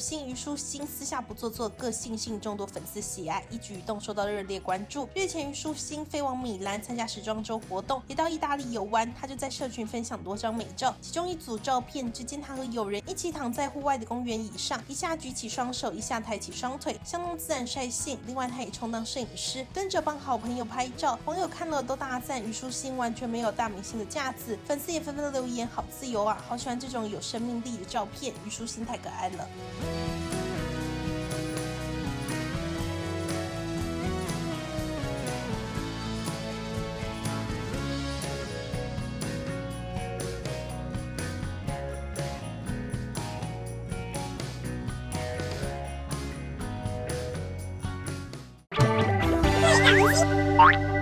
星虞书欣私下不做作，个性性众多粉丝喜爱，一举一动受到热烈关注。日前虞书欣飞往米兰参加时装周活动，也到意大利游玩，他就在社群分享多张美照，其中一组照片，只见他和友人一起躺在户外的公园椅上，一下举起双手，一下抬起双腿，相当自然率性。另外，他也充当摄影师，跟着帮好朋友拍照。网友看了都大赞虞书欣完全没有大明星的架子，粉丝也纷纷留言：好自由啊，好喜欢这种有生命力的照片，虞书欣太可爱了。 大